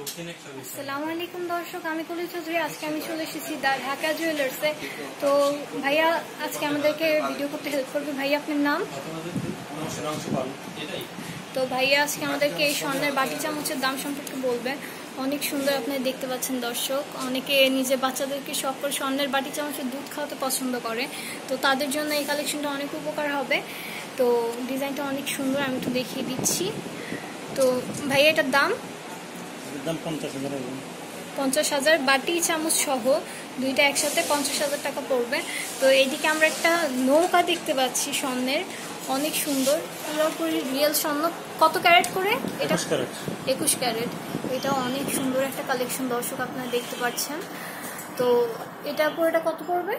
আসসালামু আলাইকুম দর্শক, আমি কলি চৌধুরী। আজকে আমি চলে এসেছি ঢাকা জুয়েলার্সে। তো ভাইয়া আজকে আমাদেরকে ভিডিও করতে হেল্প করবে। ভাইয়া আপনার নাম? তো ভাইয়া আজকে আমাদেরকে এই স্বর্ণের বাটি চামচের দাম সম্পর্কে বলবে। অনেক সুন্দর, আপনারা দেখতে পাচ্ছেন দর্শক। অনেকে নিজে বাচ্চাদেরকে শখ করে স্বর্ণের বাটি চামচের দুধ খাওয়াতে পছন্দ করে, তো তাদের জন্য এই কালেকশনটা অনেক উপকার হবে। তো ডিজাইনটা অনেক সুন্দর, আমি একটু দেখিয়ে দিচ্ছি। তো ভাইয়া এটার দাম 50,000, বাটি চামচ সহ দুইটা একসাথে 50,000 টাকা পড়বে। তো এইদিকে আমরা একটা নৌকা দেখতে পাচ্ছি স্বর্ণের, অনেক সুন্দর, পুরোপুরি রিয়েল স্বর্ণ। কত ক্যারেট করে এটা? 21 ক্যারেট। এটা অনেক সুন্দর একটা কালেকশন দর্শক, আপনারা দেখতে পাচ্ছেন। তো এটা পুরোটা কত পড়বে?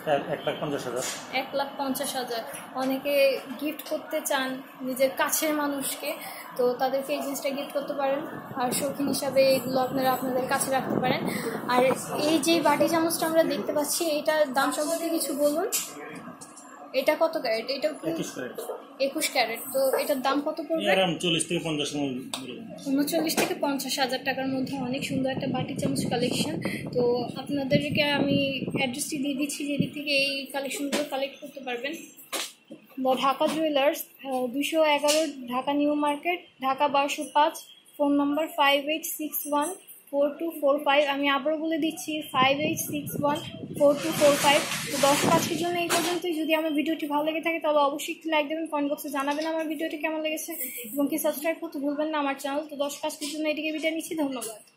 1,50,000। অনেকে গিফট করতে চান নিজের কাছের মানুষকে, তো তাদেরকে এই জিনিসটা গিফট করতে পারেন, আর শৌখিন হিসাবে এগুলো আপনারা আপনাদের কাছে রাখতে পারেন। আর এই যে বাটি চামচটা আমরা দেখতে পাচ্ছি, এটার দাম সম্পর্কে কিছু বলুন। এটা কত ক্যারেট? এটা 21 ক্যারেট। তো এটার দাম কত পড়বে? 39 থেকে 50,000 টাকার মধ্যে অনেক সুন্দর একটা বাটি চামচ কালেকশন। তো আপনাদেরকে আমি অ্যাড্রেসটি দিয়ে দিচ্ছি, যেদিক থেকে এই কালেকশনগুলো কালেক্ট করতে পারবেন। Dhaka jewellers, 211 Dhaka new market, Dhaka 1205। Phone number 58614245। আমি আবারও বলে দিচ্ছি 58614245। তো দর্শক আজকের জন্য এই পর্যন্তই। যদি আমার ভিডিওটি ভালো লেগে থাকে তাহলে অবশ্যই একটি লাইক দেবেন, কমেন্ট বক্সে জানাবেন আমার ভিডিওটি কেমন লেগেছে, এবং কি সাবস্ক্রাইব করতে ভুলবেন না আমার চ্যানেল। তো দর্শক আজকের জন্য এটিকে বিদায় নিচ্ছি, ধন্যবাদ।